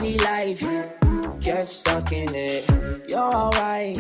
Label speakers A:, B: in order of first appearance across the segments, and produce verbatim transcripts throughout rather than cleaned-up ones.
A: City life, get stuck in it. You're alright.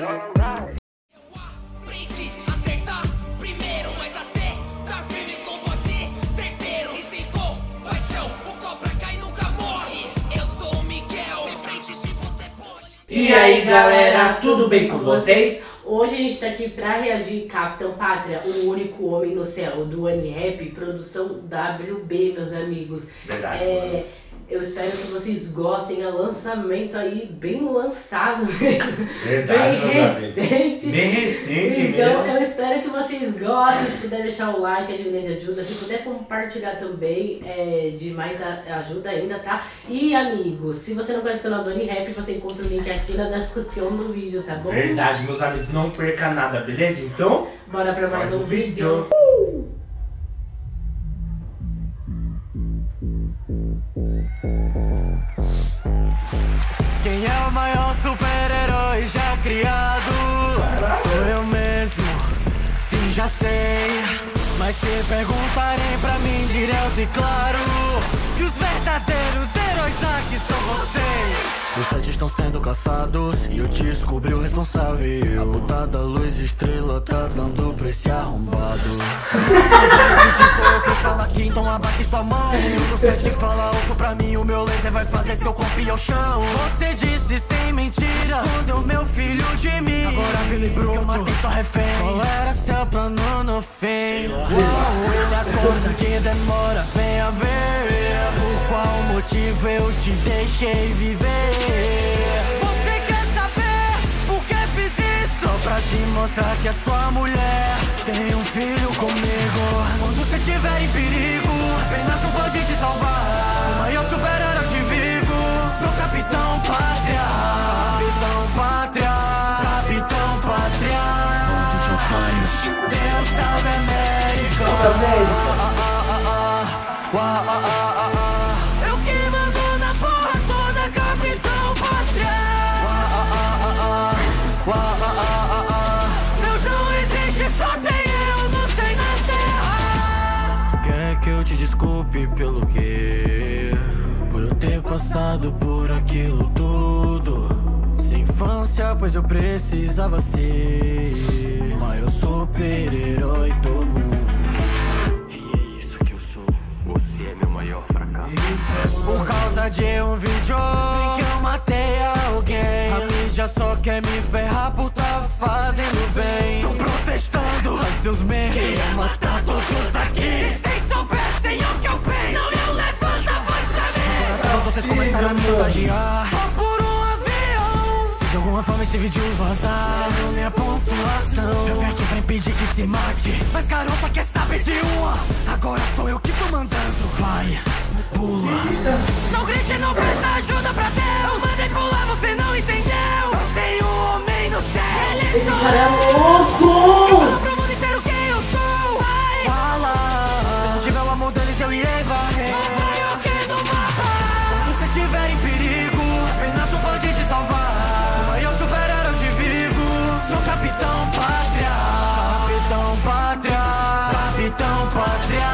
B: E aí galera, tudo bem com vocês?
C: Hoje a gente tá aqui pra reagir Capitão Pátria, o único homem no céu, do Unirap, produção W B, meus amigos.
B: Verdade,
C: é, eu espero que vocês gostem, é um lançamento aí bem lançado mesmo.
B: Verdade,
C: bem recente.
B: Bem recente
C: então,
B: mesmo.
C: eu espero que vocês gostem, se puder deixar o like, a gente ajuda, se puder compartilhar também, é, de mais a, ajuda ainda, tá? E amigos, se você não conhece o canal do Unirap, você encontra o link aqui na descrição do vídeo, tá bom?
B: Verdade, meus amigos, não perca nada, beleza? Então,
C: bora pra mais, mais um vídeo. vídeo.
D: Quem é o maior super-herói já criado? Sou eu mesmo, sim, já sei. Mas se perguntarem pra mim direto e claro, que os verdadeiros heróis aqui são vocês. Os sete estão sendo caçados e eu descobri o responsável. A puta da luz estrela tá dando pra esse arrombado. Não sou eu que fala aqui, então abate sua mão. Se você te fala alto pra mim, o meu laser vai fazer seu corpo ir ao chão. Você disse sem mentira, escondeu meu filho de mim. Agora me lembrou que eu matei sua refém. Qual era seu plano no fim? Uou, ele acorda que demora, venha ver. Por qual motivo eu te deixei viver? Você quer saber por que fiz isso? Só pra te mostrar que a sua mulher tem um filho comigo. Quando você estiver em perigo, apenas um pode te salvar. O maior super-herói de vivo, sou Capitão Pátria. Capitão Pátria, Capitão Pátria. Deus salve América. Ah, ah, ah, ah, ah. Ah, ah, ah, ah, ah. Eu que mando na porra toda, Capitão Pátria. Ah, ah, ah, ah, ah. Ah, ah, ah, ah. Deus não existe, só tem eu, não sei na terra. Quer que eu te desculpe pelo quê? Por eu ter passado por aquilo tudo. Sem infância, pois eu precisava ser o maior super-herói do mundo. E é isso que eu sou, você é meu maior fracasso. Por causa de um vídeo em que eu matei alguém, a mídia só quer me ferrar por tá fazendo bem. Tô protestando, mas seus memes queria matar todos aqui. Vocês são pés, tem o que eu penso. Não, eu levanto a voz pra mim. Agora todos vocês começaram a me chantagear. Só por um avião. Se de alguma forma esse vídeo vazar, não minha pontuação. Eu vim aqui pra impedir que se mate, mas garota quer saber de uma. Agora sou eu que tô mandando. Vai, pula. Não grite, não presta ajuda pra Deus. Eu mandei pular, você não entendeu. Só tem um homem no céu. Ele
C: Esse
D: sou
C: cara é
D: eu.
C: louco.
D: Fala pro mundo inteiro quem eu sou. Vai, fala. Se não tiver o amor deles, eu irei varrer. Vai, o que do mapa. Quando você estiver em perigo, apenas um pode te salvar. O maior super-herói de vivo, sou Capitão Pátria. Capitão Pátria, Capitão Pátria.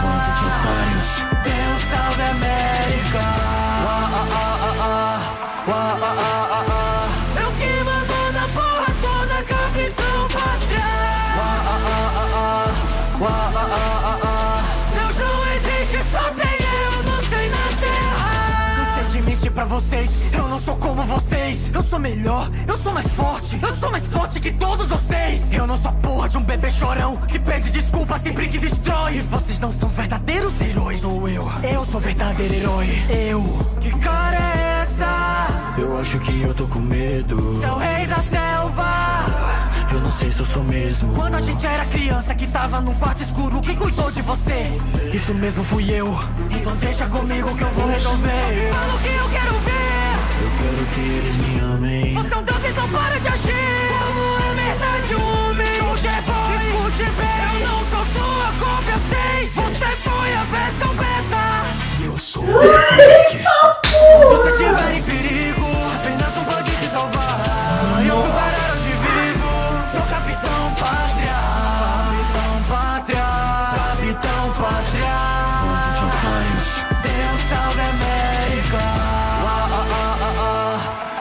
D: Deus salve América. Uá, ah, ah, ah, ah. Uá, ah, ah, ah, ah. Eu que mando na porra toda, Capitão Pátria. Uá, ah, ah, ah, ah. Uá, ah, ah, ah, ah. Deus não existe, só tem eu, não sei na terra. Cansei de mentir pra vocês, eu não sou como vocês. Eu sou melhor, eu sou mais forte. Eu sou mais forte que todos vocês. Eu não sou a porra de um bebê chorão que pede desculpa sempre que destrói. E vocês não são os verdadeiros heróis. Sou eu, eu sou o verdadeiro herói. Eu, que cara é essa? Eu acho que eu tô com medo. Seu rei da selva, eu não sei se eu sou mesmo. Quando a gente era criança que tava num quarto escuro, quem cuidou de você? Isso mesmo fui eu. Então deixa comigo que eu vou resolver. Fala o que eu quero ver. Eu quero que eles me amem. Você é um deus, então para de agir como é verdade um homem. Soldier Boy, escute bem, eu não sou sua cópia, sei. Você foi a versão beta e eu sou o Elite. Se você estiver em perigo, apenas um pode te salvar. Eu sou super-herói de vivo, sou Capitão Pátria. Capitão Pátria, Capitão Pátria. Deus salve América.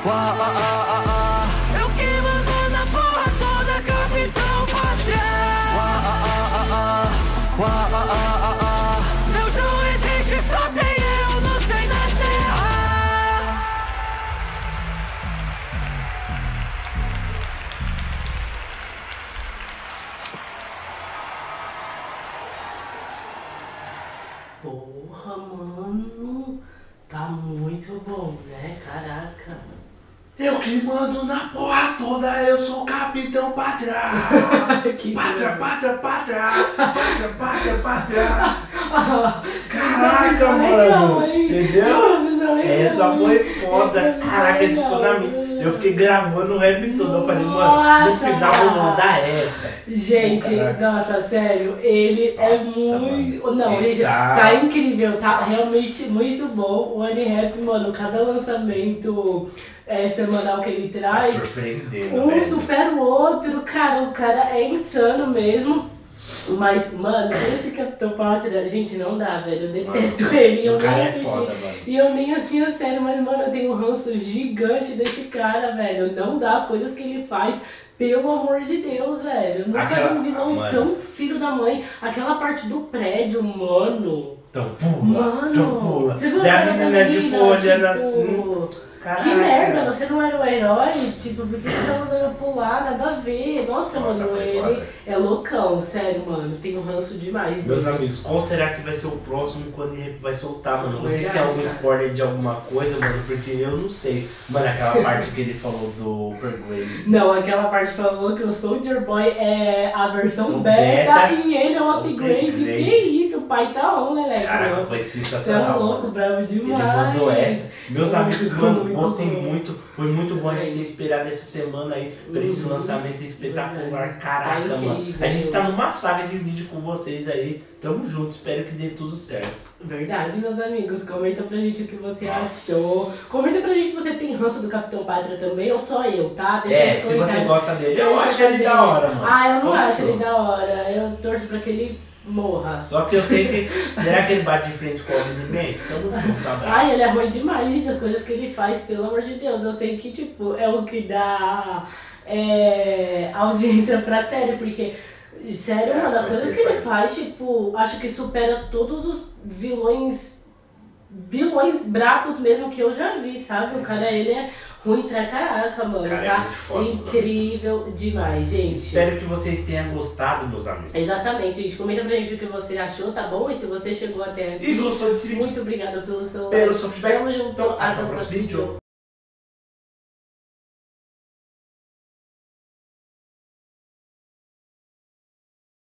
D: Uá, ah, ah, ah, ah. Eu que mando na porra toda, Capitão Pátria. Uá, ah, ah, ah, ah. Uá, ah, ah, ah, ah. Deus não existe, só tem eu, não sei na terra.
C: Porra, mano, tá muito bom, né? Caraca.
B: Eu que mando na porra toda, eu sou o Capitão Pátria.
C: Que
B: Pátria,
C: bom.
B: pátria, pátria. Pátria, pátria, pátria. Caraca,
C: Improvisação legal,
B: mano.
C: hein?
B: Entendeu?
C: Improvisação legal.
B: Essa foi foda.
C: Improvisação
B: Caraca, esse ficou na
C: legal.
B: mente. Eu fiquei gravando o rap todo. Eu falei, mano, no
C: Nossa,
B: final eu vou mandar essa.
C: Gente,
B: Caraca.
C: nossa, sério, ele
B: Nossa,
C: é muito.
B: mano.
C: Não, gente,
B: Está-
C: tá incrível, tá
B: Nossa.
C: realmente muito bom. O Unirap, mano, cada lançamento é, semanal que ele
B: Tá
C: traz,
B: surpreendendo,
C: um
B: velho.
C: supera o outro, cara, o cara é insano mesmo. Mas, mano, esse Capitão Pátria, gente, não dá, velho. Eu detesto
B: Mano,
C: ele, eu
B: o cara
C: nem
B: é
C: assisti.
B: foda, mano.
C: E eu nem assisti a série, mas, mano, eu tenho um ranço gigante desse cara, velho. Não dá as coisas que ele faz, pelo amor de Deus, velho. Eu nunca
B: Aquela-
C: vi um vilão
B: mano.
C: tão filho da mãe. Aquela parte do prédio, mano.
B: Então pula,
C: Mano,
B: então pula.
C: você viu
B: Daí a
C: cara da
B: menina, tipo, olhando assim. Caraca.
C: Que merda, você não era o herói? Tipo, por que você tá mandando pular? Nada a ver. Nossa,
B: Nossa,
C: mano,
B: foi
C: ele
B: foda.
C: é loucão, sério, mano. Tem um ranço demais.
B: Meus
C: dele.
B: amigos, qual será que vai ser o próximo quando ele vai soltar, mano? Vocês
C: Verdade,
B: têm algum
C: cara.
B: spoiler de alguma coisa, mano? Porque eu não sei. Mano, aquela parte que ele falou do Upgrade.
C: Não, aquela parte falou que o Soldier Boy é a versão
B: Sou
C: beta,
B: beta,
C: e ele é o upgrade.
B: upgrade.
C: Que isso, o pai tá on, né, velho?
B: Caraca,
C: Nossa,
B: foi
C: você é
B: sensacional.
C: um louco,
B: mano.
C: bravo
B: Ele
C: demais.
B: mandou essa. Meus
C: Muito
B: amigos,
C: bom,
B: mano,
C: muito
B: gostei
C: bom.
B: muito. Foi muito bom a gente ter
C: Também.
B: esperado essa semana aí pra esse
C: Uhum.
B: lançamento espetacular.
C: Verdade.
B: Caraca,
C: Tá
B: mano.
C: incrível.
B: A gente tá numa saga de vídeo com vocês aí. Tamo junto, espero que dê tudo certo.
C: Verdade, meus amigos. Comenta pra gente o que você
B: Nossa.
C: achou. Comenta pra gente se você tem ranço do Capitão Pátria também ou só eu, tá? Deixa
B: É,
C: nos
B: se você
C: comentários.
B: gosta dele, eu acho
C: Deixa
B: ele
C: dele.
B: da hora, mano.
C: Ah, eu não
B: Tamo
C: acho ele
B: junto.
C: da hora. Eu torço pra que ele morra.
B: Só que eu sei que. Será que ele bate de frente com o Omni-Man? Tamo junto, abraço.
C: Ai, ele é ruim demais, gente. As coisas que ele faz, pelo amor de Deus. Eu sei que, tipo, é o que dá é, audiência pra série, porque, sério,
B: É,
C: uma
B: as
C: das
B: coisas
C: coisas
B: que
C: que
B: ele
C: ele faz, tipo, acho que supera todos os vilões. Vilões brabos mesmo que eu já vi, sabe? O cara, ele é ruim pra caraca, mano.
B: O cara é
C: Tá
B: muito foda, meus
C: incrível demais, gente.
B: Espero que vocês tenham gostado, meus amigos.
C: Exatamente, gente. Comenta pra gente o que você achou, tá bom? E se você chegou até aqui,
B: E gostou desse vídeo?
C: muito obrigada pelo seu
B: Pelo
C: like.
B: seu feedback.
C: Tamo junto.
B: Então,
C: Até o próximo vídeo.